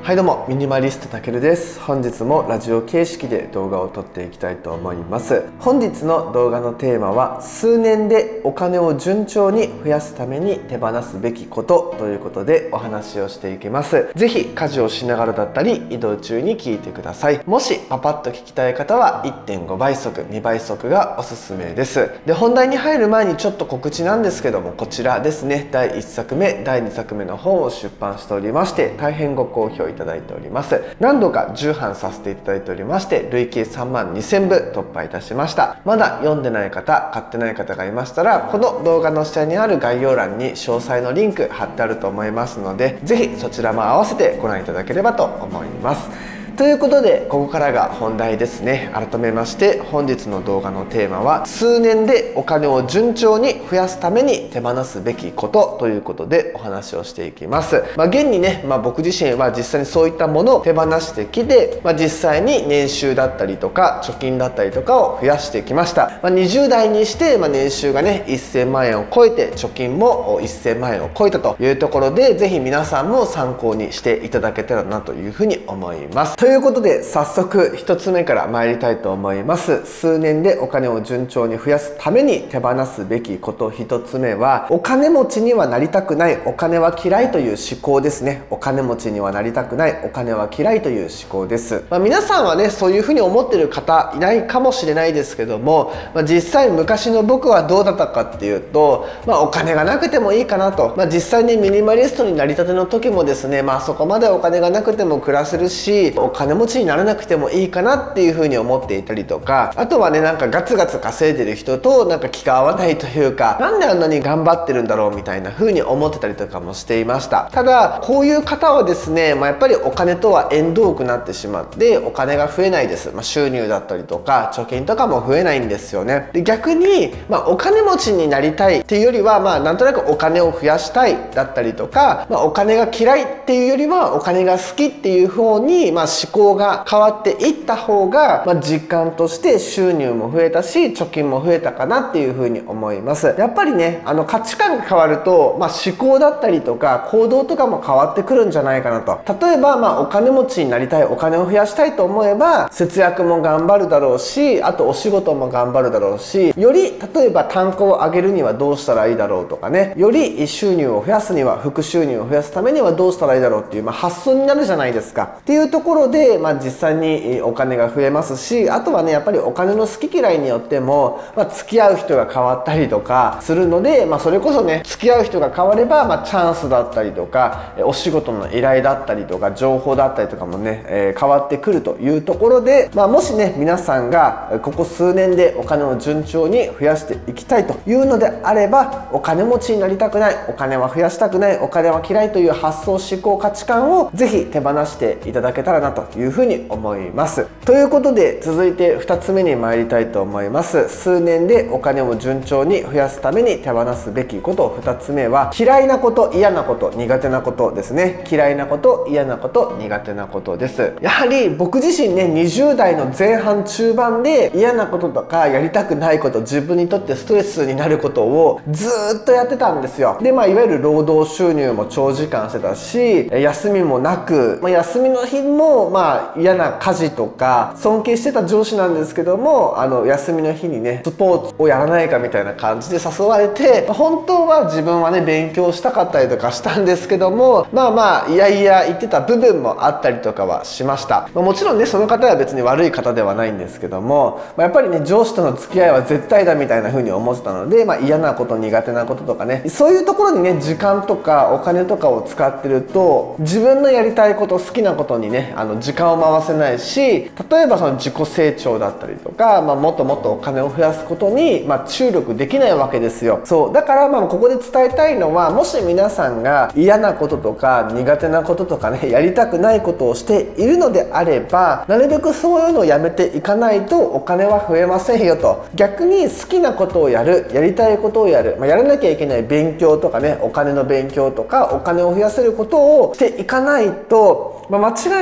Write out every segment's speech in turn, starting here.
はいどうも、ミニマリストたけるです。本日もラジオ形式で動画を撮っていきたいと思います。本日の動画のテーマは、数年でお金を順調に増やすために手放すべきことということでお話をしていきます。ぜひ家事をしながらだったり移動中に聞いてください。もしパパッと聞きたい方は 1.5 倍速、2倍速がおすすめです。で、本題に入る前にちょっと告知なんですけども、こちらですね、第1作目、第2作目の本を出版しておりまして、大変ご好評いただいております。何度か重版させていただいておりまして、累計3万2000部突破いたしました。まだ読んでない方、買ってない方がいましたら、この動画の下にある概要欄に詳細のリンク貼ってあると思いますので、ぜひそちらも合わせてご覧いただければと思います。ということで、ここからが本題ですね。改めまして本日の動画のテーマは、数年でお金を順調に増やすために手放すべきことということでお話をしていきます。現にね、僕自身は実際にそういったものを手放してきて、実際に年収だったりとか貯金だったりとかを増やしてきました。20代にして、年収がね1000万円を超えて、貯金も1000万円を超えたというところで、ぜひ皆さんも参考にしていただけたらなというふうに思います。ということで、早速1つ目から参りたいと思います。数年でお金を順調に増やすために手放すべきこと1つ目は、お金持ちにはなりたくない、お金は嫌いという思考ですね。お金持ちにはなりたくない、お金は嫌いという思考です。皆さんはね、そういうふうに思ってる方いないかもしれないですけども、実際昔の僕はどうだったかっていうと、お金がなくてもいいかなと。実際にミニマリストになりたての時もですね、そこまでお金がなくても暮らせるし、お金持ちにならなくてもいいかなっていうふうに思っていたりとか、あとはね、ガツガツ稼いでる人と気が合わないというか、なんであんなに頑張ってるんだろうみたいな風に思ってたりとかもしていました。ただこういう方はですね、やっぱりお金とは縁遠くなってしまって、お金が増えないです。収入だったりとか貯金とかも増えないんですよね。で、逆に、お金持ちになりたいっていうよりは、なんとなくお金を増やしたいだったりとか、お金が嫌いっていうよりはお金が好きっていう方に、思考が変わっていった方が、実感として収入も増えたし貯金も増えたかなっていうふうに思います。やっぱりね、価値観が変わると、思考だったりとか行動とかも変わってくるんじゃないかなと。例えば、お金持ちになりたい、お金を増やしたいと思えば節約も頑張るだろうし、あとお仕事も頑張るだろうし、より例えば単価を上げるにはどうしたらいいだろうとかね、より収入を増やすには、副収入を増やすためにはどうしたらいいだろうっていう、発想になるじゃないですか。っていうところで、実際にお金が増えますし、あとはね、やっぱりお金の好き嫌いによっても、付き合う人が変わったりとかするので、それこそね、付き合う人が変われば、チャンスだったりとかお仕事の依頼だったりとか情報だったりとかもね、変わってくるというところで、もしね、皆さんがここ数年でお金を順調に増やしていきたいというのであれば、お金持ちになりたくない、お金は増やしたくない、お金は嫌いという発想、思考、価値観をぜひ手放していただけたらなというふうに思います。ということで、続いて2つ目に参りたいと思います。数年でお金を順調に増やすために手放すべきこと2つ目は、嫌いなこと、嫌なこと、苦手なことですね。嫌いなこと、嫌なこと、苦手なことです。やはり僕自身ね、20代の前半中盤で嫌なこととかやりたくないこと、自分にとってストレスになることをずーっとやってたんですよ。で、いわゆる労働収入も長時間してたし、休みもなく、休みの日も嫌な家事とか、尊敬してた上司なんですけども、休みの日にね、スポーツをやらないかみたいな感じで誘われて、本当は自分はね、勉強したかったりとかしたんですけども、いやいや言ってた部分もあったりとかはしました。もちろんね、その方は別に悪い方ではないんですけども、やっぱりね、上司との付き合いは絶対だみたいな風に思ってたので、嫌なこと、苦手なこととかね、そういうところにね、時間とかお金とかを使ってると、自分のやりたいこと、好きなことにね、時間を回せないし、例えばその自己成長だったりとか、もっともっとお金を増やすことに、注力できないわけですよ。そうだから、ここで伝えたいのは、もし皆さんが嫌なこととか苦手なこととかね、やりたくないことをしているのであれば、なるべくそういうのをやめていかないとお金は増えませんよと。逆に好きなことをやる、やりたいことをやる、やらなきゃいけない勉強とかね、お金の勉強とかお金を増やせることをしていかないと、間違いなく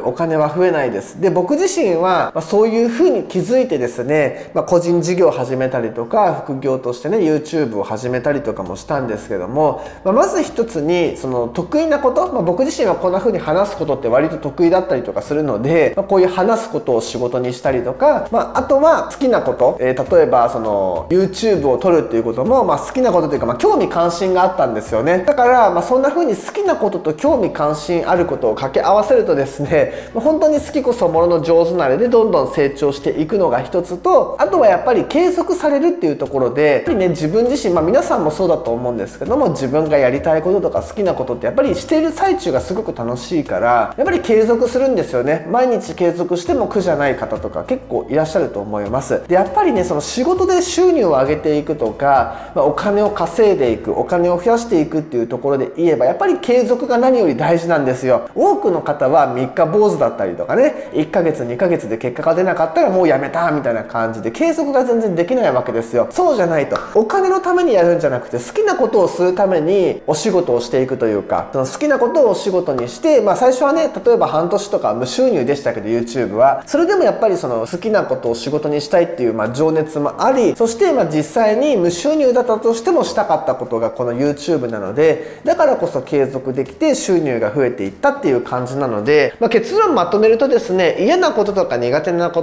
お金は増えないです。で、僕自身は、そういうふうに気づいてですね、個人事業を始めたりとか、副業としてね、YouTube を始めたりとかもしたんですけども、まず一つに、その得意なこと、僕自身はこんなふうに話すことって割と得意だったりとかするので、こういう話すことを仕事にしたりとか、あとは好きなこと、例えばその YouTube を撮るっていうことも、好きなことというか、興味関心があったんですよね。だから、そんな風に好きなことと興味関心あることを掛け合わせるとですね、本当に好きこそものの上手なれでどんどん成長していくのが一つと、あとはやっぱり継続されるっていうところで、やっぱりね、自分自身、皆さんもそうだと思うんですけども、自分がやりたいこととか好きなことってやっぱりしている最中がすごく楽しいから、やっぱり継続するんですよね。毎日継続しても苦じゃない方とか結構いらっしゃると思います。で、やっぱりね、その仕事で収入を上げていくとか、お金を稼いでいく、お金を増やしていくっていうところで言えば、やっぱり継続が何より大事なんですよ。多くの方は三日坊主だったりとかね、1ヶ月2ヶ月で結果が出なかったらもうやめたみたいな感じで継続が全然できないわけですよ。そうじゃないと、お金のためにやるんじゃなくて、好きなことをするためにお仕事をしていくというか、その好きなことをお仕事にして、最初はね、例えば半年とか無収入でしたけど YouTube は、それでもやっぱりその好きなことを仕事にしたいっていう情熱もあり、そして実際に無収入だったとしてもしたかったことがこの YouTube なので、だからこそ継続できて収入が増えていったっていう感じなので、結論まとめるとですね、嫌なこととか苦手なこと、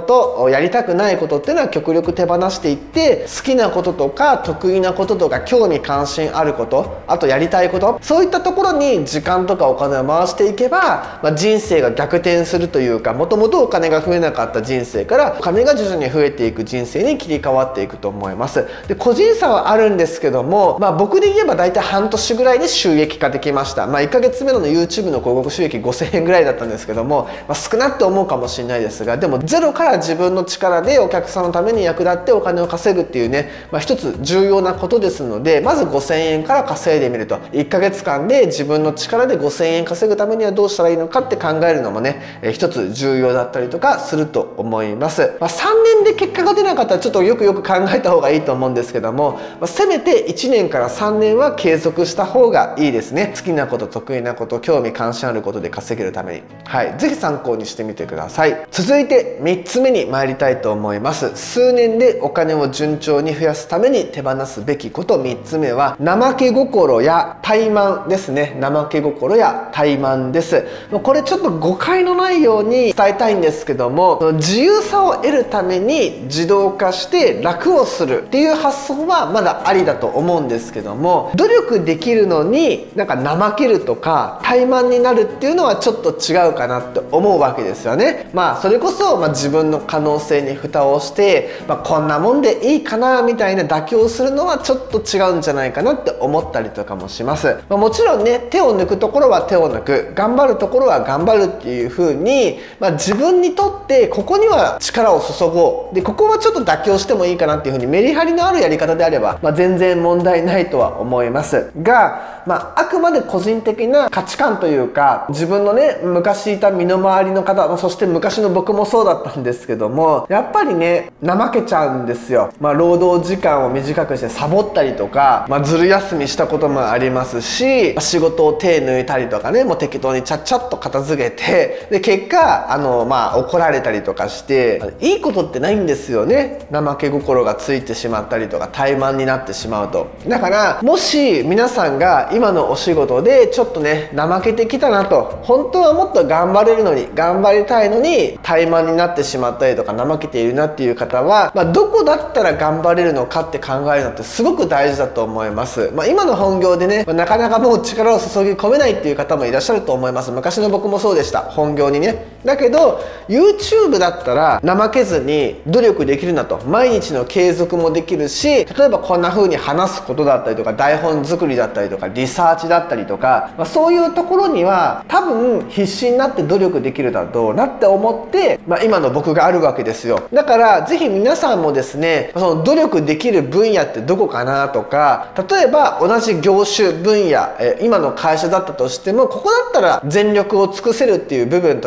やりたくないことっていうのは極力手放していって、好きなこととか得意なこととか興味関心あること、あとやりたいこと、そういったところに時間とかお金を回していけば、人生が逆転するというか、もともとお金が増えなかった人生からお金が徐々に増えていく人生に切り替わっていくと思います。で、個人差はあるんですけども、僕で言えば大体半年ぐらいで収益化できました。1ヶ月目の YouTube の広告収益5000円ぐらいだったんですけども、少なって思うかもしれないですが、でもゼロから自分の力でお客さんのために役立ってお金を稼ぐっていうね、一つ重要なことですので、まず5000円から稼いでみると、1ヶ月間で自分の力で5000円稼ぐためにはどうしたらいいのかって考えるのもね、一つ重要だったりとかすると思います。3年で結果が出なかったらちょっとよく考えた方がいいと思うんですけども、せめて1年から3年は継続した方がいいですね。好きなこと、得意なこと、興味関心あることで稼げるために、ぜひ参考にしてみてください。続いて3つ目に参りたいと思います。数年でお金を順調に増やすために手放すべきこと、3つ目は怠け心や怠慢ですね。怠け心や怠慢です。これちょっと誤解のないように伝えたいんですけども、自由さを得るために自動化して楽をするっていう発想はまだありだと思うんですけども、努力できるのに怠けるとか怠慢になるっていうのはちょっと違うかなって思うわけですよね。それこそ自分の可能性に蓋をして、こんなもんでいいかなみたいな妥協するのはちょっと違うんじゃないかなって思ったりとかもします。もちろんね、手を抜くところは手を抜く、頑張るところは頑張るっていう風に、自分にとってここには力を注ごう、でここはちょっと妥協してもいいかなっていう風にメリハリのあるやり方であれば、全然問題ないとは思いますが、あくまで個人的な価値観というか、自分のね、昔いた身の回りの方、そして昔の僕もそうだったんですけども、やっぱりね、怠けちゃうんですよ。労働時間を短くしてサボったりとか、ずる休みしたこともありますし、仕事を手抜いたりとかね、もう適当にちゃっちゃっと片付けて、で結果怒られたりとかして、いいことってないんですよね。怠け心がついてしまったりとか怠慢になってしまうと。だからもし皆さんが今のお仕事でちょっとね、怠けてきたなと、本当はもっと頑張れるのに、頑張りたいのに怠慢になってしまったりとか怠けているなっていう方は、どこだったら頑張れるのかって考えるのってすごく大事だと思います。今の本業でね、なかなかもう力を注ぎ込めないっていう方もいらっしゃると思います。昔の僕もそうでした、本業にね。だけど YouTube だったら怠けずに努力できるなと、毎日の継続もできるし、例えばこんな風に話すことだったりとか、台本作りだったりとか、リサーチだったりとか、そういうところには多分必死になって努力できるだろうなって思って、今の僕があるわけですよ。だからぜひ皆さんもですね、その努力できる分野ってどこかなとか、例えば同じ業種分野、今の会社だったとしても、ここだったら全力を尽くせるっていう部分とかもある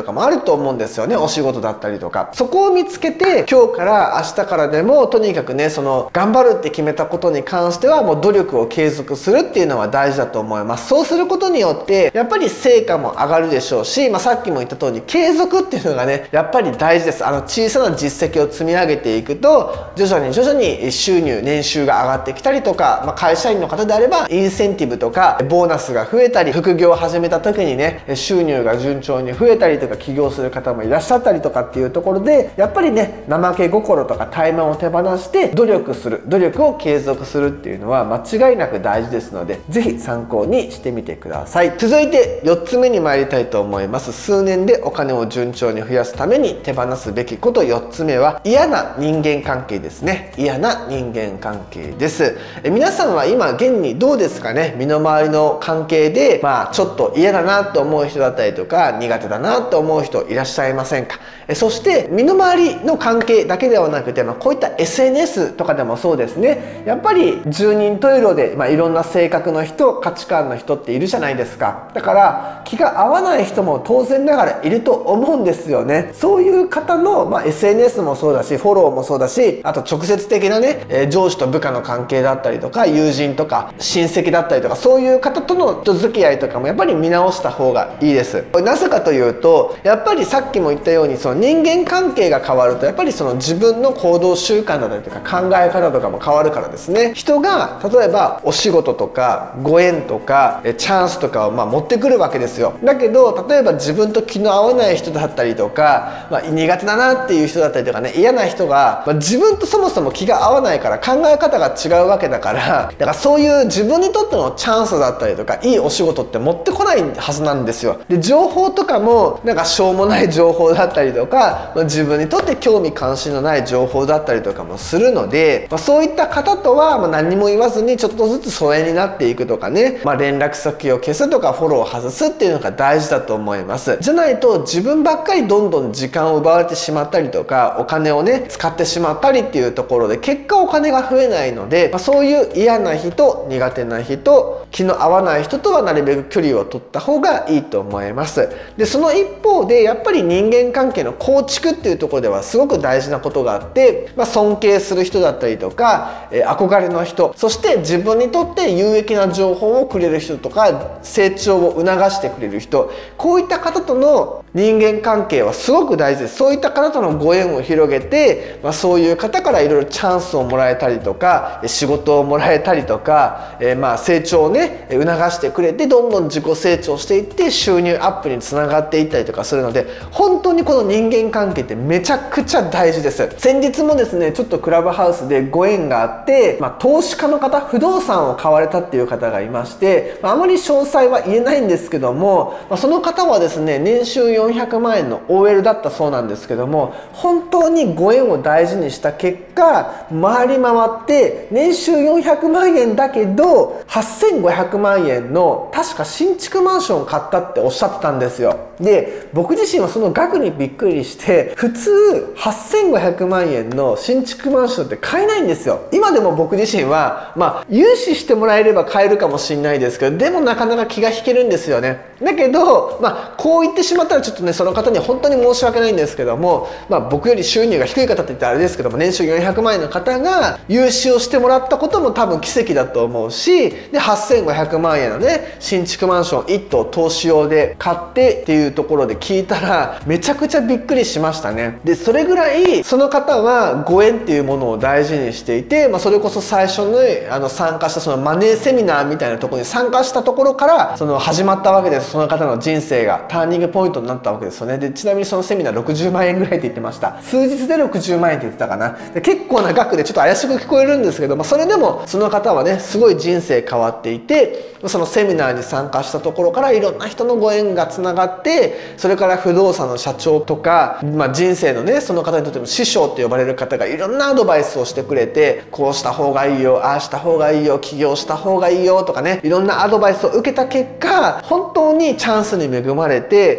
と思うんですよね、お仕事だったりとか。そこを見つけて、今日から明日からでもとにかくね、その頑張るって決めたことに関してはもう努力を継続するっていうのは大事だと思います。そうすることによってやっぱり成果も上がるでしょうし、さっきも言った通り継続っていうのがねやっぱり大事です。小さな実績を積み上げていくと徐々に収入年収が上がってきたりとか、会社員の方であればインセンティブとかボーナスが増えたり、副業を始めた時にね収入が順調に増えたりとか、起業する方もいらっしゃったりとかっていうところで、やっぱりね怠け心とか怠慢を手放して努力する、努力を継続するっていうのは間違いなく大事ですので、是非参考にしてみてください。続いて4つ目に参りたいと思います。数年でお金を順調に増やすために手放すべきこと4つ目は嫌な人間関係ですね。嫌な人間関係です。皆さんは今現にどうですかね。身の回りの関係でちょっと嫌だなと思う人だったりとか苦手だなと思う人いらっしゃいませんか。そして身の回りの関係だけではなくて、こういった SNS とかでもそうですね。やっぱり十人十色で、いろんな性格の人、価値観の人っているじゃないですか。だから気が合わない人も当然ながらいると思うんですよね。そういう方の、SNS もそうだしフォローもそうだし、あと直接的なね上司と部下の関係だったりとか、友人とか親戚だったりとか、そういう方との人付き合いとかもやっぱり見直した方がいいです。なぜかというと、やっぱりさっきも言ったようにその人間関係が変わるとやっぱりその自分の行動習慣だったりとか考え方とかも変わるからですね。人が例えばお仕事とかご縁とかチャンスとかを持ってくるわけですよ。だけど例えば自分と気の合わない人だったりとか、苦手だなっていう人だったりとかね、嫌な人が、自分とそもそも気が合わないから考え方が違うわけだから、そういう自分にとってのチャンスだったりとかいいお仕事って持ってこないはずなんですよ。で情報とかもしょうもない情報だったりとか、自分にとって興味関心のない情報だったりとかもするので、そういった方とは何も言わずにちょっとずつ疎遠になっていくとかね、連絡先を消すとかフォローを外すっていうのが大事だと思います。じゃないと自分ばっかりどんどん時間を奪われてしまったりとか、お金をね使ってしまったりっていうところで結果お金が増えないので、そういう嫌な人、苦手な人、気の合わない人とはなるべく距離を取った方がいいと思います。でその一方でやっぱり人間関係の構築っていうところではすごく大事なことがあって、尊敬する人だったりとか、憧れの人、そして自分にとって有益な情報をくれる人とか成長を促してくれる人、こういった方との人間関係はすごく大事です。そういった方とのご縁を広げて、そういう方からいろいろチャンスをもらえたりとか仕事をもらえたりとか、成長をね促してくれて、どんどん自己成長していって収入アップにつながっていったりとかするので、本当にこの人間関係ってめちゃくちゃ大事です。先日もですねちょっとクラブハウスでご縁があって、投資家の方、不動産を買われたっていう方がいまして、あまり詳細は言えないんですけども、その方はですね年収400万円の OL だったそうなんですけども、本当にご縁を大事にした結果回り回って年収400万円だけど8500万円の確か新築マンションを買ったっておっしゃってたんですよ。で僕自身はその額にびっくりして、普通8500万円の新築マンションって買えないんですよ。今でも僕自身は融資してもらえれば買えるかもしれないですけど、でもなかなか気が引けるんですよね。だけどこう言ってしまったらちょっとねその方には本当に申し訳ないんですけども、僕より収入が低い方って言ったらあれですけども、年収400万円の方が融資をしてもらったことも多分奇跡だと思うし、で8500万円のね新築マンション1棟投資用で買ってっていうところで聞いたらめちゃくちゃびっくりしましたね。でそれぐらいその方はご縁っていうものを大事にしていて、それこそ最初に参加したそのマネーセミナーみたいなところに参加したところから始まったわけです。その方の人生がターニングポイントになったわけですよね。でちなみにそのセミナー60万円ぐらいって言ってました。数日で60万円って言ってたかな。で結構な額でちょっと怪しく聞こえるんですけど、それでもその方はねすごい人生変わっていて、そのセミナーに参加したところからいろんな人のご縁がつながって、それから不動産の社長とか、人生のねその方にとっても師匠って呼ばれる方がいろんなアドバイスをしてくれて、こうした方がいいよ、ああした方がいいよ、起業した方がいいよとかね、いろんなアドバイスを受けた結果本当にチャンスに恵まれて、その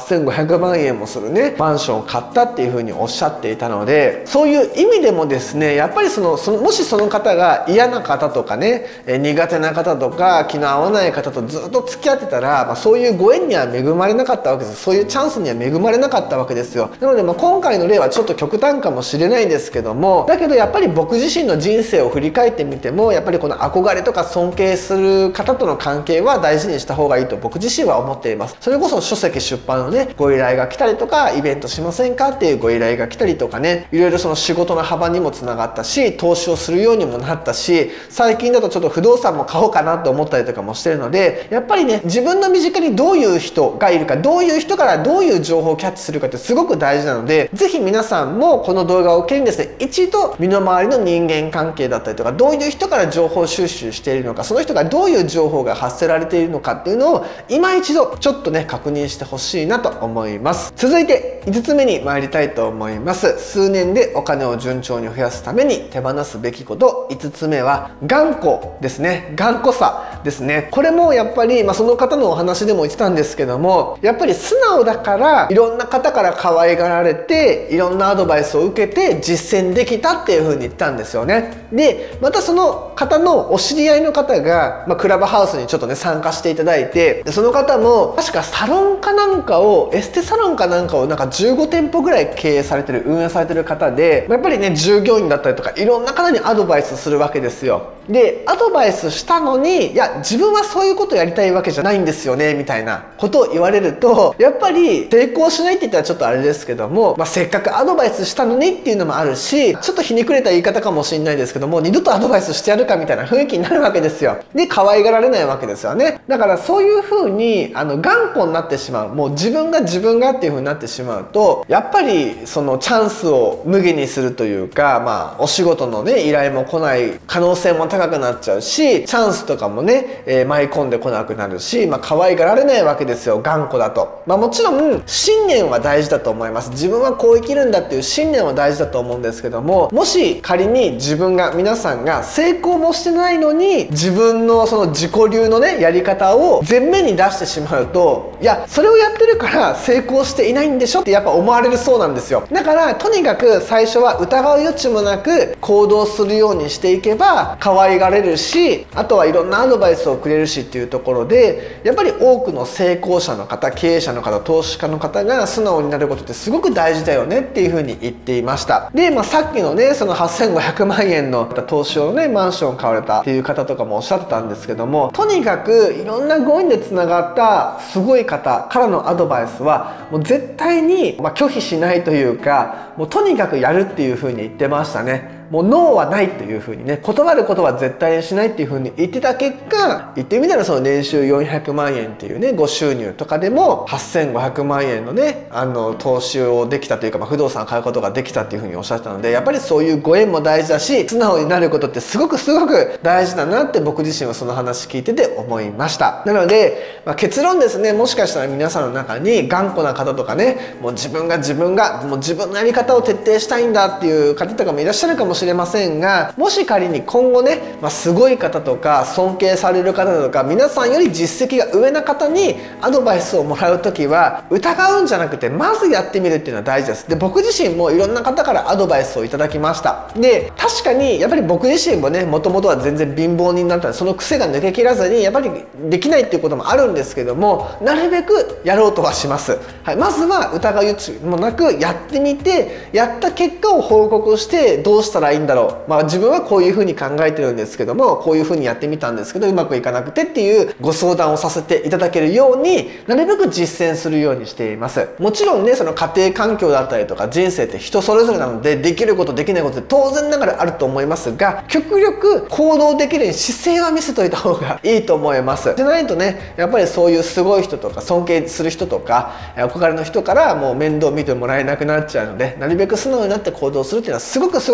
8500万円もするねマンションを買ったっていうふうにおっしゃっていたので、そういう意味でもですね、やっぱりもしその方が嫌な方とかね、苦手な方とか気の合わない方とずっと付き合ってたら、そういうご縁には恵まれなかったわけです。そういうチャンスには恵まれなかったわけですよ。なので今回の例はちょっと極端かもしれないんですけども、だけどやっぱり僕自身の人生を振り返ってみても、やっぱりこの憧れとか尊敬する方との関係は大事にした方がいいと僕自身は思っています。それこそ書籍出版のねご依頼が来たりとか、イベントしませんかっていうご依頼が来たりとかね、いろいろその仕事の幅にもつながったし、投資をするようにもなったし、最近だとちょっと不動産も買おうかなと思ったりとかもしてるので、やっぱりね自分の身近にどういう人がいるか、どういう人からどういう情報をキャッチするかってすごく大事なので、是非皆さんもこの動画を機にですね、一度身の回りの人間関係だったりとか、どういう人から情報収集しているのか、その人がどういう情報が発せられているのかっていうのを今一度ちょっとね確認してほしいなと思います。続いて5つ目に参りたいと思います。数年でお金を順調に増やすために手放すべきこと。5つ目は頑固ですね。頑固さですね。これもやっぱり、その方のお話でも言ってたんですけども、やっぱり素直だからいろんな方から可愛がられて、いろんなアドバイスを受けて実践できたっていう風に言ったんですよね。でまたその方のお知り合いの方が、クラブハウスにちょっとね参加していただいて、その方も確かサロンかなんかを、エステサロンかなんかをなんか15店舗ぐらい経営されてる、運営されてる方で、やっぱりね従業員だったりとかいろんな方にアドバイスするわけですよ。でアドバイスしたのに、いや自分はそういうことやりたいわけじゃないんですよねみたいなことを言われると、やっぱり成功しないって言ったらちょっとあれですけども、せっかくアドバイスしたのにっていうのもあるし、ちょっとひねくれた言い方かもしれないですけども、二度とアドバイスしてやるかみたいな雰囲気になるわけですよ。で可愛がられないわけですよね。だからそういう風に頑固になってしまう、もう自分がっていう風になってしまうと、やっぱりそのチャンスを無限にするというか、お仕事のね依頼も来ない可能性も高くなっちゃうし、チャンスとかもね、舞い込んでこなくなるし、可愛がられないわけですよ、頑固だと。もちろん信念は大事だと思います。自分はこう生きるんだっていう信念は大事だと思うんですけども、もし仮に皆さんが成功もしてないのに自分のその自己流のねやり方を前面に出してしまうと、いやそれをやってるから成功していないんでしょってやっぱ思われるそうなんですよ。だからとにかく最初は疑う余地もなく行動するようにしていけば可愛がれるし、あとはいろんなアドバイスをくれるしっていうところで、やっぱり多くの成功者の方、経営者の方、投資家の方が素直になることってすごく大事だよねっていうふうに言っていました。で、さっきのねその8500万円の投資をねマンションを買われたっていう方とかもおっしゃってたんですけども、とにかくいろんなご縁でつながったすごい方からのアドバイスはもう絶対に拒否しないというか、もうとにかくやるっていうふうに言ってましたね。もうノーはないっていう風にね、断ることは絶対にしないっていう風に言ってた結果、言ってみたらその年収400万円っていうねご収入とかでも8500万円のね投資をできたというか、不動産を買うことができたっていう風におっしゃってたので、やっぱりそういうご縁も大事だし、素直になることってすごく大事だなって僕自身はその話聞いてて思いました。なので、結論ですね、もしかしたら皆さんの中に頑固な方とかね、もう自分がもう自分のやり方を徹底したいんだっていう方とかもいらっしゃるかもしれませんが、もし仮に今後ね、すごい方とか尊敬される方とか皆さんより実績が上な方にアドバイスをもらう時は疑うんじゃなくてまずやってみるっていうのは大事です。で、僕自身もいろんな方からアドバイスをいただきました。で、確かにやっぱり僕自身もねもともとは全然貧乏人だったらその癖が抜けきらずにやっぱりできないっていうこともあるんですけども、なるべくやろうとはします。はい、まずは疑う余地もなくやってみて、やった結果を報告してどうしたらいいんだろう、自分はこういうふうに考えてるんですけども、こういうふうにやってみたんですけどうまくいかなくてっていうご相談をさせていただけるようになるべく実践するようにしています。もちろんねその家庭環境だったりとか人生って人それぞれなので、できることできないことって当然ながらあると思いますが、極力行動できるように姿勢は見せといた方がいいと思います。じゃないとね、やっぱりそういうすごい人とか尊敬する人とか憧れの人からもう面倒見てもらえなくなっちゃうので、なるべく素直になって行動するっていうのはすごく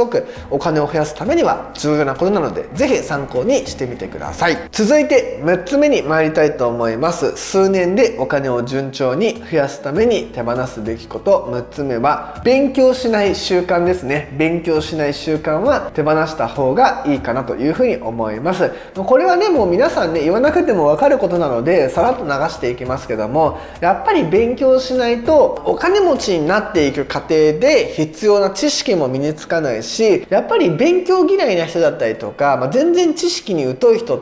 お金を増やすためには重要なことなので、是非参考にしてみてください。続いて6つ目に参りたいと思います。数年でお金を順調に増やすために手放すべきこと。6つ目は勉強しない習慣ですね。勉強しない習慣は手放した方がいいかなというふうに思います。これはね、もう皆さんね、言わなくても分かることなのでさらっと流していきますけども、やっぱり勉強しないとお金持ちになっていく過程で必要な知識も身につかないし、やっぱり勉強嫌いな人だったりとか、全然知識に疎い人って、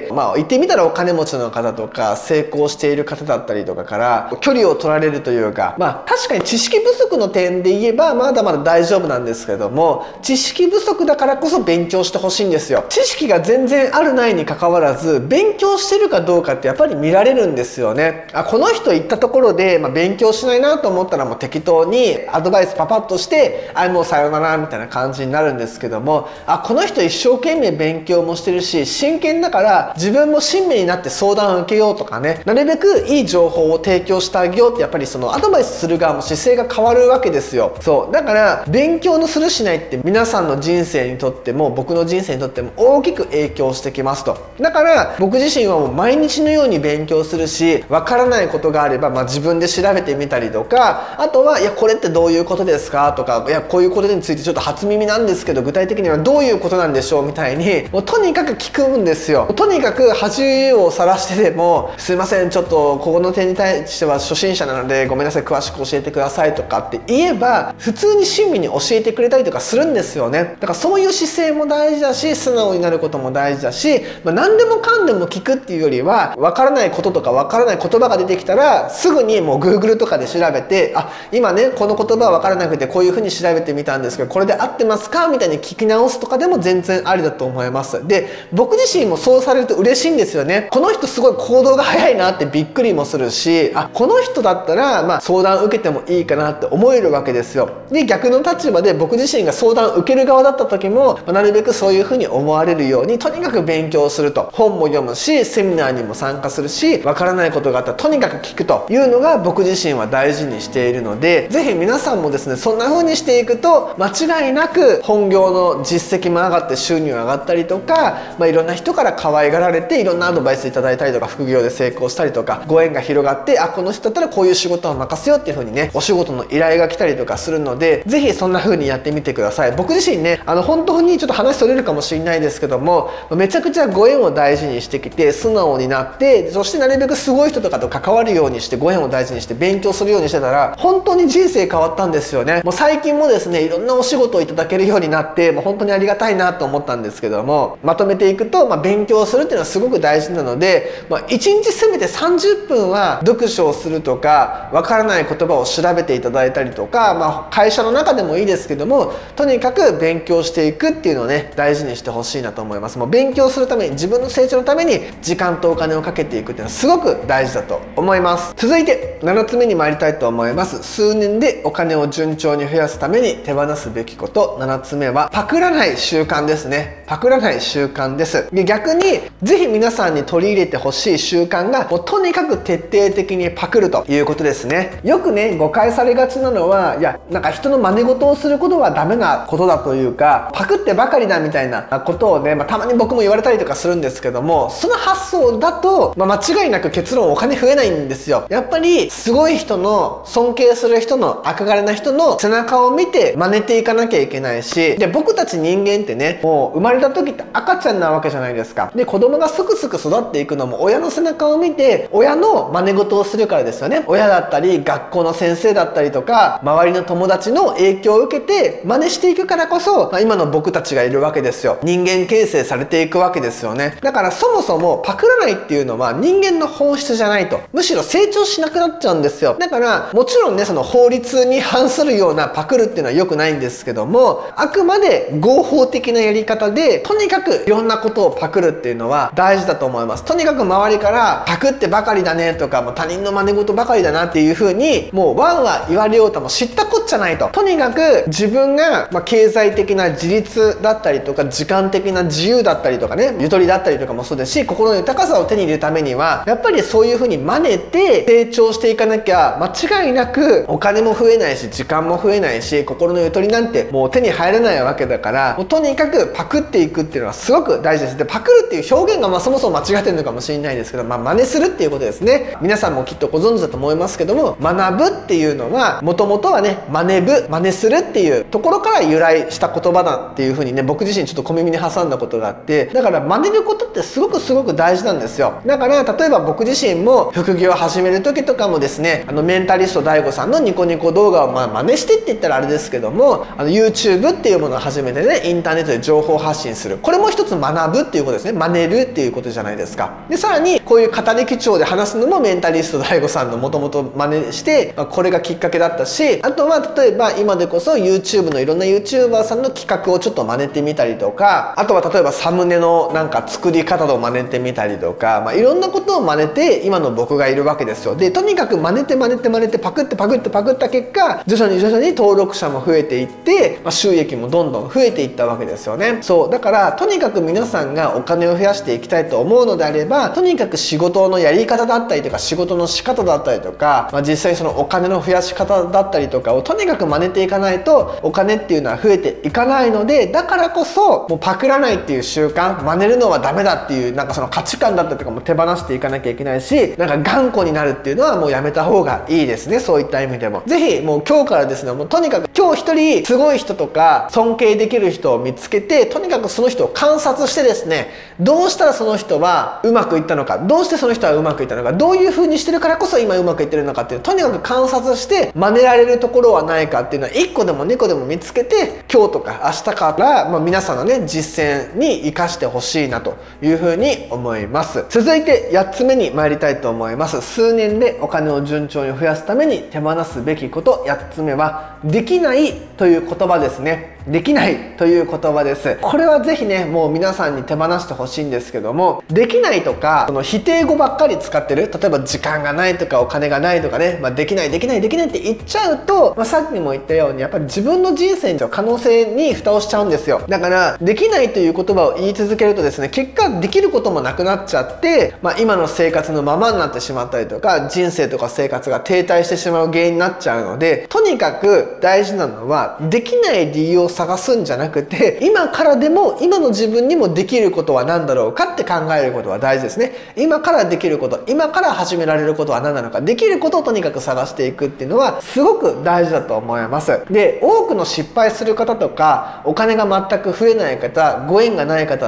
言ってみたらお金持ちの方とか成功している方だったりとかから距離を取られるというか、確かに知識不足の点で言えばまだまだ大丈夫なんですけども、知識不足だからこそ勉強してほしいんですよ。知識が全然あるないにかかわらず勉強してるかどうかってやっぱり見られるんですよね。この人行ったところで、勉強しないなと思ったらもう適当にアドバイスパパッとしてもうさよならみたいな感じになるんですけども、この人一生懸命勉強もしてるし真剣だから自分も親身になって相談を受けようとかね、なるべくいい情報を提供してあげようって、やっぱりそのアドバイスする側も姿勢が変わるわけですよ。そうだから勉強のするしないって皆さんの人生にとっても僕の人生にとっても大きく影響してきますと。だから僕自身はもう毎日のように勉強するし、わからないことがあれば、自分で調べてみたりとか、あとは「いやこれってどういうことですか?」とか「いやこういうことについてちょっと初耳なんですけど具体的にはどういうことなんでしょう?」みたいにもうとにかく聞くんですよ。とにかく恥をさらしてでも「すいませんちょっとここの点に対しては初心者なのでごめんなさい詳しく教えてください」とかって言えば普通に親身に教えてくれたりとかするんですよね。だからそういう姿勢も大事だし、素直になることも大事だし、何でもかんでも聞くっていうよりは、わからないこととかわからない言葉が出てきたらすぐにもう Google とかで調べて「今ねこの言葉はわからなくてこういうふうに調べてみたんですけどこれで合ってますか?」みたいに聞き直すとかでも全然ありだと思います。で僕自身もそうされると嬉しいんですよね。この人すごい行動が早いなってびっくりもするし、この人だったら相談受けてもいいかなって思えるわけですよ。で逆の立場で僕自身が相談受ける側だった時もなるべくそういうふうに思われるようにとにかく勉強すると、本も読むしセミナーにも参加するし、わからないことがあったらとにかく聞くというのが僕自身は大事にしているので、是非皆さんもですねそんな風にしていくと間違いなく本業の実績も上がって収入が上がったりとか、いろんな人から可愛がられていろんなアドバイスいただいたりとか、副業で成功したりとかご縁が広がってこの人だったらこういう仕事を任せようっていう風にねお仕事の依頼が来たりとかするので、是非そんな風にやってみてください。僕自身ね本当にちょっと話それるかもしれないですけども、めちゃくちゃご縁を大事にしてきて素直になって、そしてなるべくすごい人とかと関わるようにしてご縁を大事にして勉強するようにしてたら本当に人生変わったんですよね。もう最近もですねいろんなお仕事をいただけるようになってもう本当にありがたいなと思ったんですけども、まとめていくと、勉強するっていうのはすごく大事なので、1日せめて30分は読書をするとか、わからない言葉を調べていただいたりとか、会社の中でもいいですけどもとにかく勉強していくっていうのをね大事にしてほしいなと思います。もう勉強するために自分の成長のために時間とお金をかけていくっていうのはすごく大事だと思います。続いて7つ目に参りたいと思います。数年でお金を順調に増やすために手放すべきこと。7つ目はパクらない習慣ですね。パクらない習慣です。で逆にぜひ皆さんに取り入れてほしい習慣がもうとにかく徹底的にパクるということですね。よくね誤解されがちなのは、いやなんか人の真似事をすることはダメなことだというか、パクってばかりだみたいなことをね、たまに僕も言われたりとかするんですけども、その発想だと、間違いなく結論お金増えないんですよ。やっぱりすごい人の尊敬する人の憧れな人の背中を見て真似ていかなきゃいけないし、で僕たち人間ってねもう生まれた時って赤ちゃんなわけじゃないですか。で子供がすくすく育っていくのも親の背中を見て親の真似事をするからですよね。親だったり学校の先生だったりとか周りの友達の影響を受けて真似していくからこそ、今の僕たちがいるわけですよ。人間形成されていくわけですよね。だからそもそもパクらないっていうのは人間の本質じゃないと、むしろ成長しなくなっちゃうんですよ。だからもちろんねその法律に反するようなパクるっていうのは良くないんですけども、あくまで合法的なやり方でとにかくいろんなことをパクるっていうのは大事だと思います。とにかく周りからパクってばかりだねとか、もう他人の真似事ばかりだなっていう風にもうワンワン言われようとも知ったこっちゃないと。とにかく自分が経済的な自立だったりとか時間的な自由だったりとかね、ゆとりだったりとかもそうですし、心の豊かさを手に入れるためにはやっぱりそういう風に真似て成長していかなきゃ間違いなくお金も増えないし時間も増えないし心のゆとりなんてもう手に入らなないわけだから、もうとにかくパクっていくっていうのはすごく大事です。でパクるっていう表現がそもそも間違ってるのかもしれないですけど、真似するっていうことですね。皆さんもきっとご存知だと思いますけども、学ぶっていうのはもともとはね、真似ぶ、真似するっていうところから由来した言葉だっていうふうにね、僕自身ちょっと小耳に挟んだことがあって、だから真似ることってすごく大事なんですよ。だから例えば僕自身も副業を始める時とかもですね、メンタリスト DAIGO さんのニコニコ動画を真似してって言ったらあれですけども、YouTube っていうものを始めてね、インターネットで情報発信する、これも一つ学ぶっていうことですね。真似るっていうことじゃないですか。でさらにこういう語り口調で話すのもメンタリスト DAIGO さんのもともと真似して、これがきっかけだったし、あとは例えば今でこそ YouTube のいろんな YouTuber さんの企画をちょっと真似てみたりとか、あとは例えばサムネのなんか作り方を真似てみたりとか、いろんなことを真似て今の僕がいるわけですよ。でとにかく真似てパクった結果、徐々に登録者も増えていって、収益もどんどん増えていったわけですよね。そうだからとにかく皆さんがお金を増やしていきたいと思うのであれば、とにかく仕事のやり方だったりとか、仕事の仕方だったりとか、実際そのお金の増やし方だったりとかをとにかく真似ていかないとお金っていうのは増えていかないので、だからこそもうパクらないっていう習慣、真似るのはダメだっていうなんかその価値観だったりとかも手放していかなきゃいけないし、なんか頑固になるっていうのはもうやめた方がいいですね。そういった意味でもぜひもう今日からですね、もうとにかく今日一人すごい人とか尊敬できる人を見つけて、とにかくその人を観察してですね、どうしたらその人はうまくいったのか、どうしてその人はうまくいったのか、どういう風にしてるからこそ今うまくいってるのかっていう、とにかく観察して真似られるところはないかっていうのは1個でも2個でも見つけて、今日とか明日から、皆さんのね実践に生かしてほしいなという風に思います。続いて8つ目に参りたいと思います。数年でお金を順調に増やすために手放すべきこと、8つ目はできないという言葉ですね。できないという言葉です。これはぜひね、もう皆さんに手放してほしいんですけども、できないとかその否定語ばっかり使ってる、例えば時間がないとかお金がないとかね、できないって言っちゃうと、さっきも言ったようにやっぱり自分の人生の可能性に蓋をしちゃうんですよ。だからできないという言葉を言い続けるとですね、結果できることもなくなっちゃって、今の生活のままになってしまったりとか、人生とか生活が停滞してしまう原因になっちゃうので、とにかく大事なのはできない理由を探すんじゃなくて、今からでも今の自分にもできることは何だろうかって考えることは大事ですね。今からできること、今から始められることは何なのか、できることをとにかく探していくっていうのはすごく大事だと思います。で多くの失敗する方とか、お金が全く増えない方、ご縁がない方って、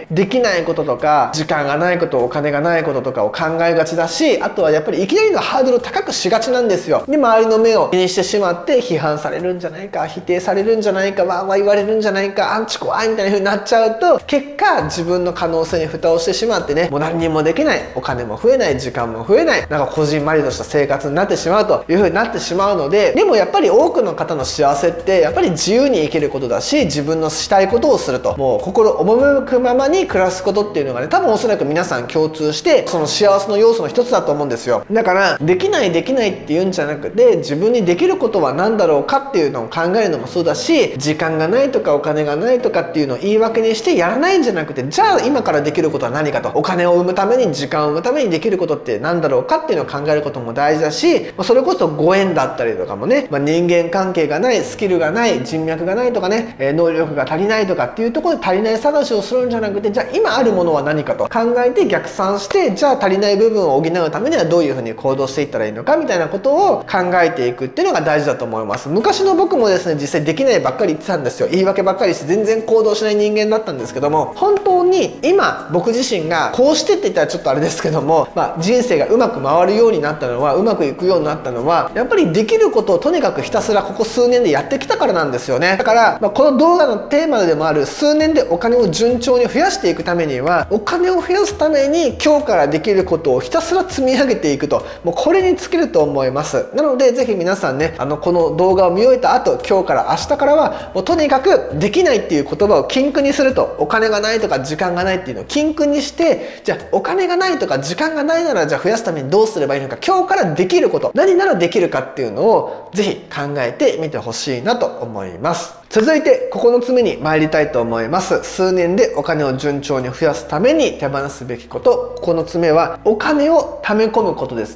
できないこととか時間がないこと、お金がないこととかを考えがちだし、あとはやっぱりいきなりのハードルを高くしがちなんですよ。で周りの目を気にしてしまって、批判されるんじゃないか、否定されるんじゃないか、言われるんじゃないか、アンチ怖いみたいな風になっちゃうと、結果自分の可能性に蓋をしてしまってね、もう何にもできない、お金も増えない、時間も増えない、なんかこじんまりとした生活になってしまうという風になってしまうので、でもやっぱり多くの方の幸せってやっぱり自由に生きることだし、自分のしたいことをすると、もう心赴くままに暮らすことっていうのがね、多分おそらく皆さん共通してその幸せの要素の一つだと思うんですよ。だからできないっていうんじゃなくて、自分にできることは何だろうかっていうのを考えるのもそうだし、時間がないとかお金がないとかっていうのを言い訳にしてやらないんじゃなくて、じゃあ今からできることは何かと、お金を生むために、時間を生むためにできることって何だろうかっていうのを考えることも大事だし、それこそご縁だったりとかもね、人間関係がない、スキルがない、人脈がないとかね、能力が足りないとかっていうところで足りない探しをするんじゃなくて、じゃあ今あるものは何かと考えて逆算して、じゃあ足りない部分を補うためにはどういうふうに行動していったらいいのかみたいなことを考えていくっていうのが大事だと思います。昔の僕もですね、実際できないばっかり言ってたんですよ。言い訳ばっかりして全然行動しない人間だったんですけども、本当に今僕自身がこうしてって言ったらちょっとあれですけども、人生がうまく回るようになったのは、うまくいくようになったのは、やっぱりできることをとにかくひたすらここ数年でやってきたからなんですよね。だから、この動画のテーマでもある数年でお金を順調に増やしていくためには、お金を増やすために今日からできることをひたすら積み上げていくと、もうこれに尽きると思います。なのでぜひ皆さんね、この動画を見終えた後、今日から明日からはもうとにかくできないっていう言葉を禁句にすると、お金がないとか時間がないっていうのを禁句にして、じゃあお金がないとか時間がないなら、じゃあ増やすためにどうすればいいのか、今日からできること、何ならできるかっていうのをぜひ考えてみてほしいなと思います。続いて9つ目に参りたいと思います。数年でお金を順調に増やすために手放すべきこと。9つ目はお金を貯め込むことですね。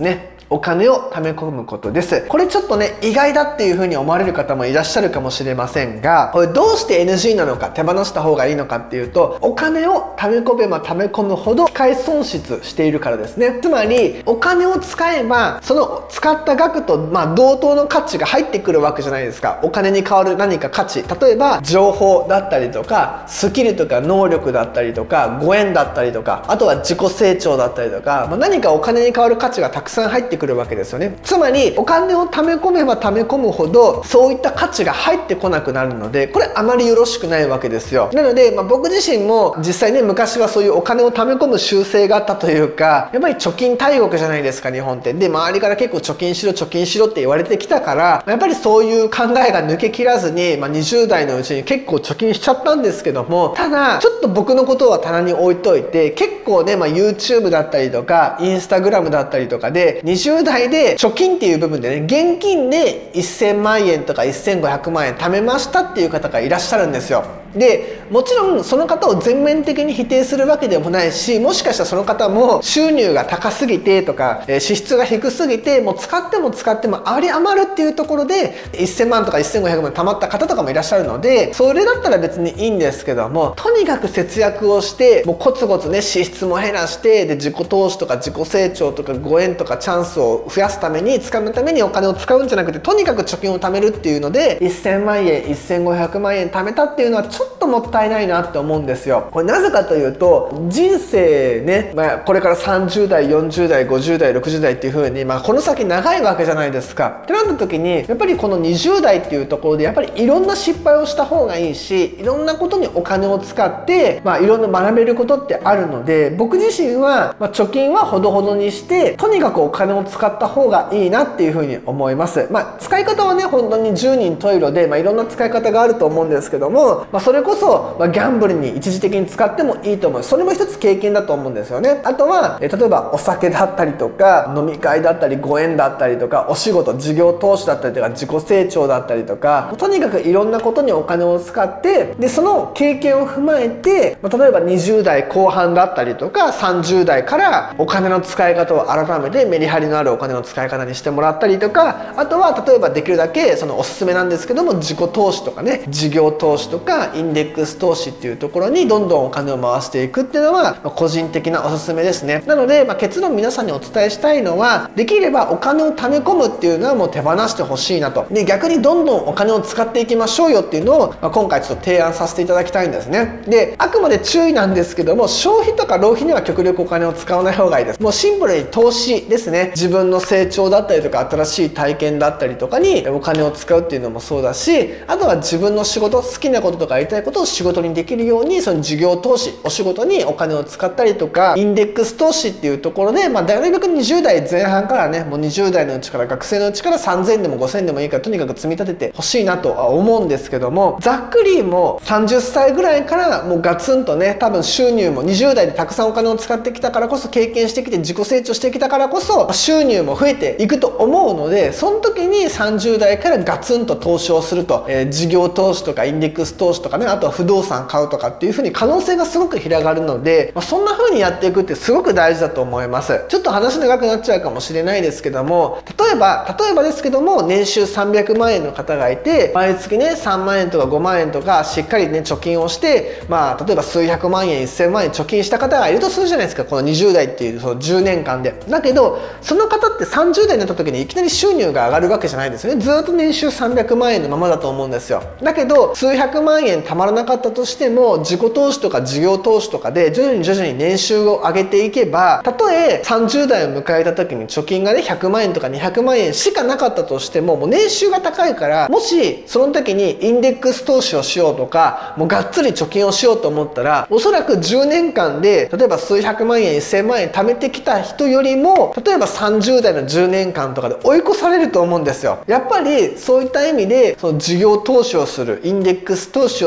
お金を貯め込むことです。これちょっとね、意外だっていう風に思われる方もいらっしゃるかもしれませんが、これどうして NG なのか、手放した方がいいのかっていうと、お金を貯め込めば貯め込むほど機会損失しているからですね。つまりお金を使えばその使った額と同等の価値が入ってくるわけじゃないですか。お金に代わる何か価値、例えば情報だったりとかスキルとか能力だったりとかご縁だったりとか、あとは自己成長だったりとか、何かお金に代わる価値がたくさん入ってくるわけですよね。つまりお金を貯め込めば貯め込むほどそういった価値が入ってこなくなるので、これあまりよろしくないわけですよ。なので、僕自身も実際ね、昔はそういうお金を貯め込む習性があったというか、やっぱり貯金大国じゃないですか、日本って。で、周りから結構貯金しろ貯金しろって言われてきたから、やっぱりそういう考えが抜けきらずに、20代のうちに結構貯金しちゃったんですけども、ただちょっと僕のことは棚に置いといて、結構ね、YouTube だったりとか Instagram だったりとかで20代で貯金っていう部分でね、現金で1000万円とか1500万円貯めましたっていう方がいらっしゃるんですよ。でもちろんその方を全面的に否定するわけでもないし、もしかしたらその方も収入が高すぎてとか支出が低すぎてもう使っても有り余るっていうところで1000万とか1500万貯まった方とかもいらっしゃるので、それだったら別にいいんですけども、とにかく節約をしてもうコツコツね、支出も減らして、で自己投資とか自己成長とかご縁とかチャンスを増やすために使うためにお金を使うんじゃなくて、とにかく貯金を貯めるっていうので1000万円1500万円貯めたっていうのはちょっともったいないなって思うんですよ。これなぜかというと、人生ね、これから30代40代50代60代っていう風にこの先長いわけじゃないですか。ってなった時にやっぱりこの20代っていうところでやっぱりいろんな失敗をした方がいいし、いろんなことにお金を使っていろんな学べることってあるので、僕自身は貯金はほどほどにしてとにかくお金を使った方がいいなっていう風に思います。使い方はね、本当に十人十色でいろんな使い方があると思うんですけども、それこそギャンブルに一時的に使ってもいいと思う。それも一つ経験だと思うんですよね。あとは例えばお酒だったりとか飲み会だったりご縁だったりとかお仕事事業投資だったりとか自己成長だったりとか、とにかくいろんなことにお金を使って、でその経験を踏まえて、例えば20代後半だったりとか30代からお金の使い方を改めてメリハリのあるお金の使い方にしてもらったりとか、あとは例えばできるだけそのおすすめなんですけども、自己投資とかね、事業投資とかインデックス投資っていうところにどんどんお金を回していくっていうのは個人的なおすすめですね。なので、結論皆さんにお伝えしたいのは、できればお金を貯め込むっていうのはもう手放してほしいなと。で逆にどんどんお金を使っていきましょうよっていうのを、今回ちょっと提案させていただきたいんですね。であくまで注意なんですけども、消費とか浪費には極力お金を使わない方がいいです。もうシンプルに投資ですね。自分の成長だったりとか新しい体験だったりとかにお金を使うっていうのもそうだし、あとは自分の仕事、好きなこととかやりたいことを仕事にできるように、その事業投資、お仕事にお金を使ったりとか、インデックス投資っていうところで、なるべく20代前半からね、もう20代のうちから学生のうちから3000円でも5000円でもいいからとにかく積み立ててほしいなとは思うんですけども、ざっくりもう30歳ぐらいからもうガツンとね、多分収入も20代でたくさんお金を使ってきたからこそ、経験してきて自己成長してきたからこそ収入も増えていくと思うので、その時に30代からガツンと投資をすると、事業投資とかインデックス投資とかね、あとは不動産買うとかっていう風に可能性がすごく広がるので、そんな風にやっていくってすごく大事だと思います。ちょっと話長くなっちゃうかもしれないですけども、例えばですけども、年収300万円の方がいて、毎月ね3万円とか5万円とかしっかりね貯金をして、例えば数百万円1000万円貯金した方がいるとするじゃないですか、この20代っていうその10年間で。だけどその方って30代になった時にいきなり収入が上がるわけじゃないですよね。ずっと年収300万円のままだと思うんですよ。だけど数百万円たまらなかったとしても、自己投資とか事業投資とかで徐々に年収を上げていけば、たとえ30代を迎えた時に貯金がね100万円とか200万円しかなかったとしても、もう年収が高いから、もしその時にインデックス投資をしようとか、もうがっつり貯金をしようと思ったら、おそらく10年間で例えば数百万円1000万円貯めてきた人よりも、例えば30代の10年間とかで追い越されると思うんですよ。やっぱりそういった意味でその事業投資をする、インデックス投資を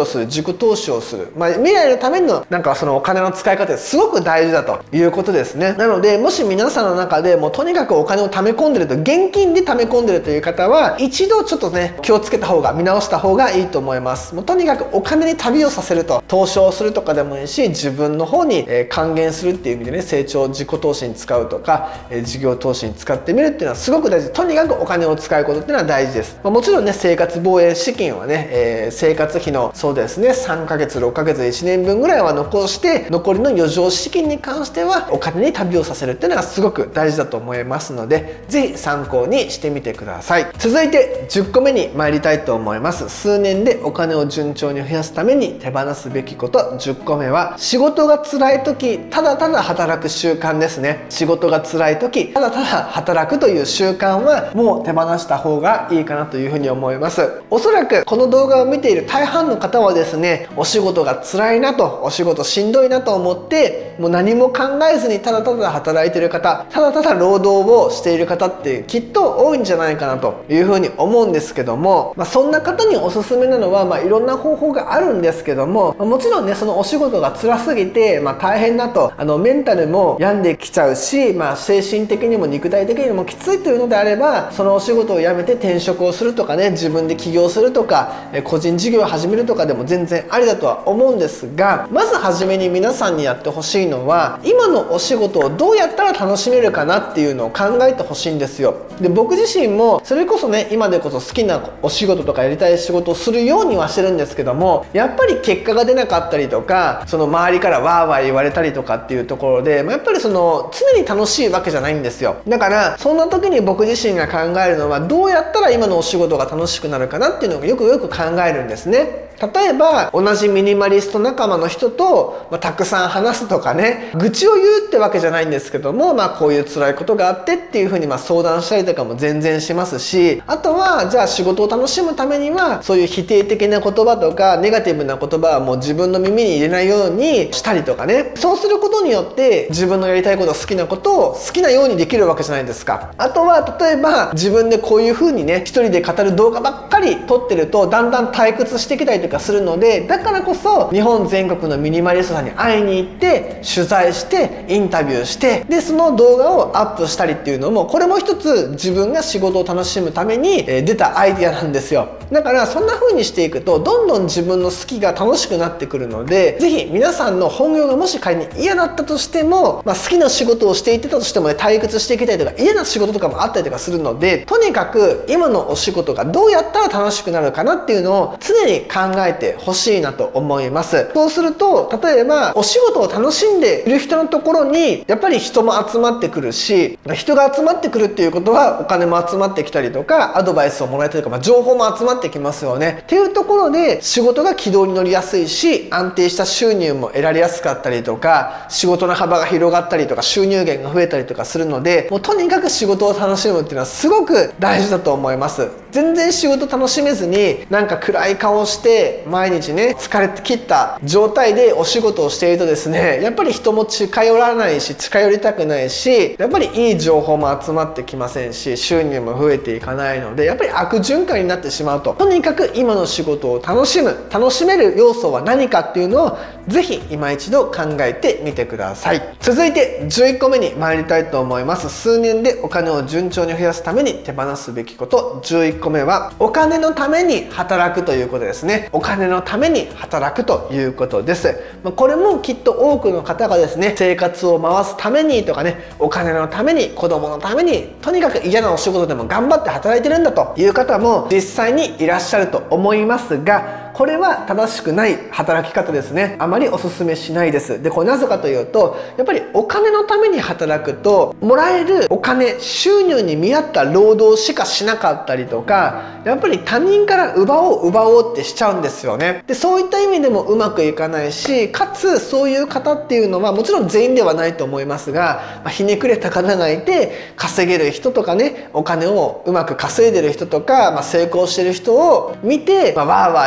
する、自己投資をする、未来のためのなんかそのお金の使い方すごく大事だということですね。なのでもし皆さんの中でもうとにかくお金を貯め込んでると、現金で貯め込んでるという方は一度ちょっとね気をつけた方が、見直した方がいいと思います。もうとにかくお金に旅をさせると、投資をするとかでもいいし、自分の方に還元するっていう意味でね、成長自己投資に使うとか事業投資に使ってみるっていうのはすごく大事。とにかくお金を使うことっていうのは大事です。もちろんね生活防衛資金はね、生活費のそうですね3ヶ月6ヶ月1年分ぐらいは残して、残りの余剰資金に関してはお金に旅をさせるっていうのがすごく大事だと思いますので、是非参考にしてみてください。続いて10個目に参りたいと思います。数年でお金を順調に増やすために手放すべきこと10個目は、仕事が辛い時ただただ働く習慣ですね。仕事が辛い時ただただ働くという習慣はもう手放した方がいいかなというふうに思います。おそらくこの動画を見ている大半の方はですね、お仕事が辛いなと、お仕事しんどいなと思ってもう何も考えずにただただ働いている方、ただただ労働をしている方ってきっと多いんじゃないかなというふうに思うんですけども、そんな方におすすめなのは、いろんな方法があるんですけども、もちろんねそのお仕事が辛すぎて、大変だとメンタルも病んできちゃうし、精神的にも肉体的にもきついというのであれば、そのお仕事を辞めて転職をするとかね、自分で起業するとか個人事業を始めるとかでも全然ありだとは思うんですが、まず初めに皆さんにやってほしいのは、今のお仕事をどうやったら楽しめるかなっていうのを考えてほしいんですよ。で僕自身もそれこそね今でこそ好きなお仕事とかやりたい仕事をするようにはしてるんですけども、やっぱり結果が出なかったりとか、その周りからわーわー言われたりとかっていうところで、やっぱりその常に楽しいわけじゃないんですよ。だからそんな時に僕自身が考えるのは、どうやったら今のお仕事が楽しくなるかなっていうのをよくよく考えるんですね。例えば同じミニマリスト仲間の人と、たくさん話すとかね、愚痴を言うってわけじゃないんですけども、こういう辛いことがあってっていうふうに相談したりとかも全然しますし、あとはじゃあ仕事を楽しむためにはそういう否定的な言葉とかネガティブな言葉はもう自分の耳に入れないようにしたりとかね、そうすることによって自分のやりたいこと、好きなことを好きなようにできるわけじゃないですか。あとは例えば自分でこういうふうにね一人で語る動画ばっかり撮ってるとだんだん退屈してきたりとかするので、だからこそ日本全国のミニマリストさんに会いに行って取材してインタビューして、でその動画をアップしたりっていうのも、これも一つ自分が仕事を楽しむために出たアイディアなんですよ。だからそんな風にしていくとどんどん自分の好きが楽しくなってくるので、是非皆さんの本業がもし仮に嫌だったとしても、好きな仕事をしていってたとしてもね、退屈してきたりとか嫌な仕事とかもあったりとかするので、とにかく今のお仕事がどうやったら楽しくなるかなっていうのを常に考えてほしいなと思います。そうすると例えばお仕事を楽しんでいる人のところにやっぱり人も集まってくるし、人が集まってくるっていうことはお金も集まってきたりとか、アドバイスをもらえたりとか、情報も集まってきますよねっていうところで、仕事が軌道に乗りやすいし、安定した収入も得られやすかったりとか、仕事の幅が広がったりとか、収入源が増えたりとかするので、もうとにかく仕事を楽しむっていうのはすごく大事だと思います。全然仕事楽しめずになんか暗い顔して毎日ね疲れ切った状態でお仕事をしているとですね、やっぱり人も近寄らないし、近寄りたくないし、やっぱりいい情報も集まってきませんし、収入も増えていかないので、やっぱり悪循環になってしまうと。とにかく今の仕事を楽しめる要素は何かっていうのをぜひ今一度考えてみてください。続いて11個目に参りたいと思います。数年でお金を順調に増やすために手放すべきこと11個目は、お金のために働くということですね。お金のために働くということです。これもきっと多くの方がですね、生活を回すためにとかね、お金のために、子供のために、とにかく嫌なお仕事でも頑張って働いてるんだという方も実際にいらっしゃると思いますが、これは正しくない働き方ですね。あまりお勧めしないです。でこれなぜかというと、やっぱりお金のために働くともらえるお金、収入に見合った労働しかしなかったりとか、やっぱり他人から奪おうってしちゃうんですよね。でそういった意味でもうまくいかないし、かつそういう方っていうのはもちろん全員ではないと思いますが、ひねくれた方がいて稼げる人とかね、お金をうまく稼いでる人とか、成功してる人を見て、わーわー言ったり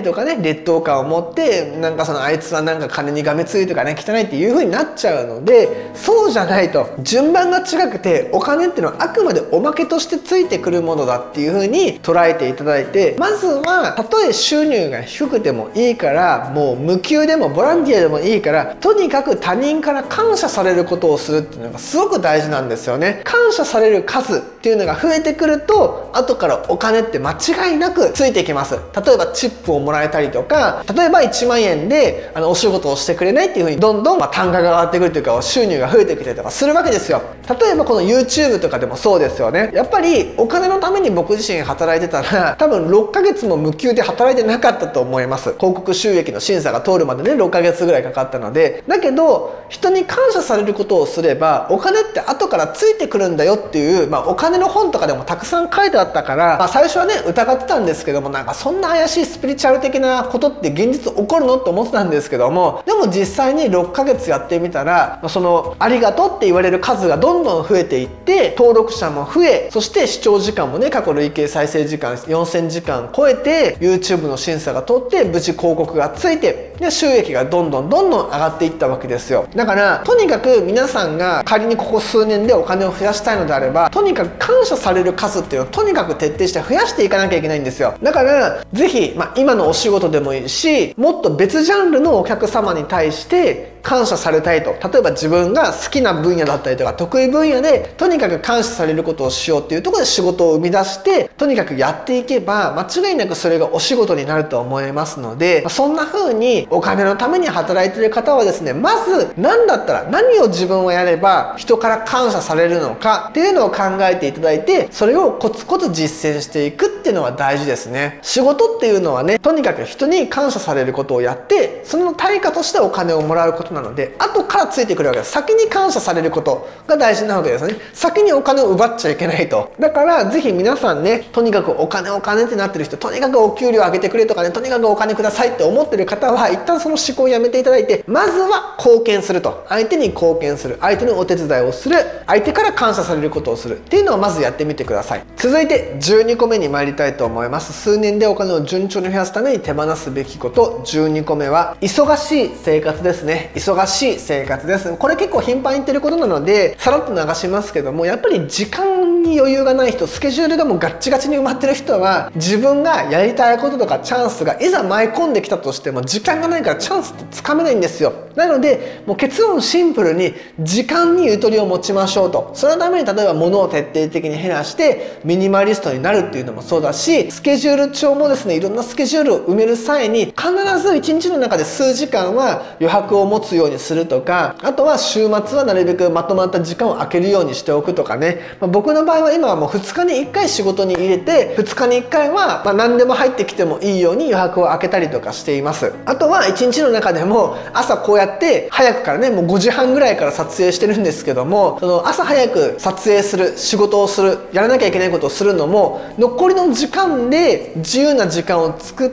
とかね、劣等感を持って、なんかそのあいつはなんか金にがめついとかね、汚いっていう風になっちゃうので、そうじゃないと。順番が違くて、お金っていうのはあくまでおまけとしてついてくるものだっていう風に捉えていただいて、まずはたとえ収入が低くてもいいから、もう無給でもボランティアでもいいから、とにかく他人から感謝されることをするっていうのがすごく大事なんですよね。感謝される数っていうのが増えてくると、後からお金って間違いなくついてきます。例えばチップをもらえたりとか、例えば1万円でお仕事をしてくれないっていう風にどんどん単価が上がってくるというか、収入が増えてきたりとかするわけですよ。例えばこの YouTube とかでもそうですよね。やっぱりお金のために僕自身働いてたら、多分6ヶ月も無給で働いてなかったと思います。広告収益の審査が通るまでね、6ヶ月ぐらいかかったので。だけど人に感謝されることをすれば、お金って後からついてくるんだよっていう、お金の本とかでもたくさん書いてあったから、最初はね疑ってたんですけども、なんかそんな怪しいスピリチュアル的なことって現実起こるのって思ってたんですけども、でも実際に6ヶ月やってみたら、そのありがとうって言われる数がどんどん増えていって、登録者も増え、そして視聴時間もね、過去累計再生時間4000時間超えて YouTube の審査が通って無事広告がついて、で収益がどんどん上がっていったわけですよ。だからとにかく皆さんが仮にここ数年でお金を増やしたいのであれば、とにかく感謝される数っていうのをとにかく徹底して増やしていかなきゃいけないんですよ。だからぜひ、今のお仕事でもいいし、もっと別ジャンルのお客様に対して感謝されたいと。例えば自分が好きな分野だったりとか得意分野でとにかく感謝されることをしようっていうところで仕事を生み出して、とにかくやっていけば間違いなくそれがお仕事になると思いますので、そんな風にお金のために働いている方はですね、まず何だったら、何を自分はやれば人から感謝されるのかっていうのを考えていただいて、それをコツコツ実践していくっていうのは大事ですね。仕事っていうのはね、とにかく人に感謝されることをやって、その対価としてお金をもらうことなので、後からついてくるわけです。先に感謝されることが大事なわけですね。先にお金を奪っちゃいけないと。だからぜひ皆さんね、とにかくお金ってなってる人、とにかくお給料上げてくれとかね、とにかくお金くださいって思ってる方は、一旦その思考をやめていただいて、まずは貢献すると。相手に貢献する、相手にお手伝いをする、相手から感謝されることをするっていうのをまずやってみてください。続いて12個目に参りたいと思います。数年でお金を順調に増やすために手放すべきこと12個目は、忙しい生活ですね。忙しい生活です。これ結構頻繁に言ってることなのでさらっと流しますけども、やっぱり時間に余裕がない人、スケジュールがもうガッチガチに埋まってる人は、自分がやりたいこととかチャンスがいざ舞い込んできたとしても時間がないからチャンスってつかめないんですよ。なのでもう結論シンプルに、時間にゆとりを持ちましょうと。そのために例えば物を徹底的に減らしてミニマリストになるっていうのもそうだし、スケジュール帳もですね、いろんなスケジュールを埋める際に必ず1日の中で数時間は余白を持つようにするとか、あとは週末はなるべくまとまった時間を空けるようにしておくとかね。僕の場合は今はもう2日に1回仕事に入れて、2日に1回は何でも入ってきてもいいように余白を空けたりとかしています。あとは1日の中でも朝こうやって早くからね、もう5時半ぐらいから撮影してるんですけども、その朝早く撮影する、仕事をする、やらなきゃいけないことをするのも、残りの時間で自由な時間を作って、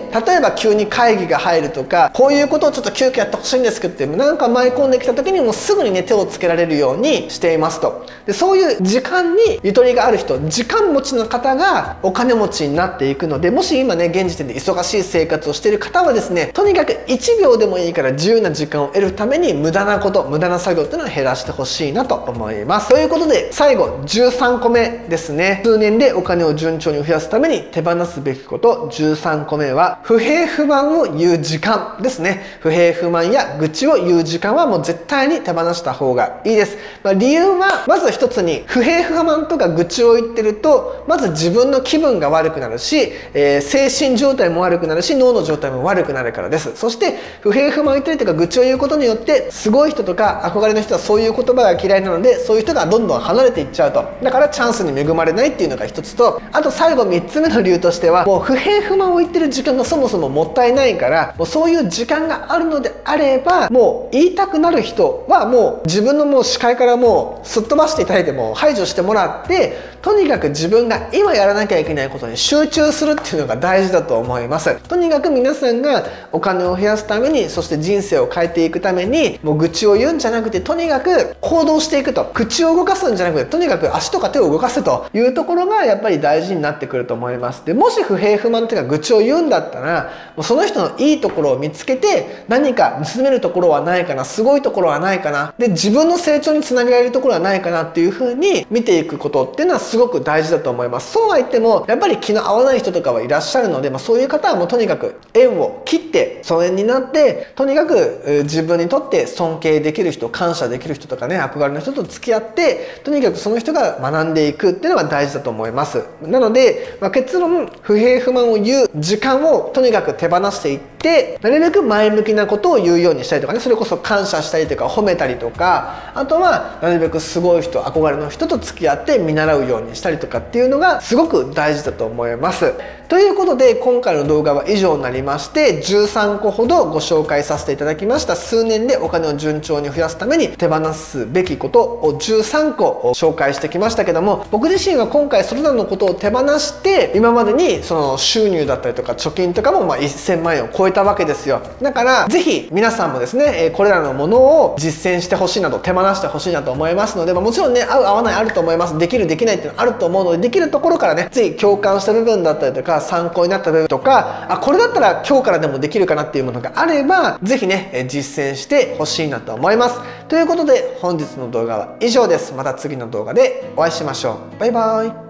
例えば急に会議が入るとか、こういうことをちょっと急遽やってほしいんですけどってなんか舞い込んできた時にもうすぐにね手をつけられるようにしていますと。でそういう時間にゆとりがある人、時間持ちの方がお金持ちになっていくので、もし今ね現時点で忙しい生活をしている方はですね、とにかく1秒でもいいから自由な時間を得るために無駄なこと、無駄な作業っていうのを減らしてほしいなと思います。ということで最後13個目ですね。数年でお金を順調に増やすために手放すべきこと13個目は、不平不満を言う時間ですね。不平不満や愚痴を言う時間はもう絶対に手放した方がいいです。理由はまず一つに、不平不満とか愚痴を言ってると、まず自分の気分が悪くなるし、精神状態も悪くなるし、脳の状態も悪くなるからです。そして不平不満を言ったりとか愚痴を言うことによって、すごい人とか憧れの人はそういう言葉が嫌いなので、そういう人がどんどん離れていっちゃうと。だからチャンスに恵まれないっていうのが一つと、あと最後3つ目の理由としては、もう不平不満を言ってる時間がそもそももったいないから、もうそういう時間があるのであればがもう言いたくなる人はもう自分のもう視界からもうすっ飛ばしていただいても排除してもらって、とにかく自分が今やらなきゃいけないことに集中するっていうのが大事だと思います。とにかく皆さんがお金を増やすために、そして人生を変えていくために、もう愚痴を言うんじゃなくて、とにかく行動していくと。口を動かすんじゃなくて、とにかく足とか手を動かすというところがやっぱり大事になってくると思います。で、もし不平不満というか愚痴を言うんだったら、もうその人のいいところを見つけて、何か盗めるところはないかな、すごいところはないかな、で自分の成長につなげられるところはないかなっていう風に見ていくことっていうのはすごく大事だと思います。そうは言ってもやっぱり気の合わない人とかはいらっしゃるので、そういう方はもうとにかく縁を切って疎遠になって、とにかく自分にとって尊敬できる人、感謝できる人とかね、憧れの人と付き合って、とにかくその人が学んでいくっていうのが大事だと思います。なので、結論、不平不満を言う時間をとにかく手放していって、なるべく前向きなことを言うようにしたりとかね、それこそ感謝したりとか褒めたりとか、あとはなるべくすごい人、憧れの人と付き合って見習うようにしたりとかっていうのがすごく大事だと思います。ということで今回の動画は以上になりまして、13個ほどご紹介させていただきました。数年でお金を順調に増やすために手放すべきことを13個紹介してきましたけども、僕自身は今回それらのことを手放して、今までにその収入だったりとか貯金とかも1000万円を超えたわけですよ。だからぜひ皆さんもですね、これらのものを実践してほしいなと、手放してほしいなと思いますので、もちろんね、合う合わないあると思います。できるできないっていうのあると思うので、できるところからね、ぜひ共感した部分だったりとか、参考になった部分とか、これだったら今日からでもできるかなっていうものがあれば、ぜひね、実践してほしいなと思います。ということで本日の動画は以上です。また次の動画でお会いしましょう。バイバイ。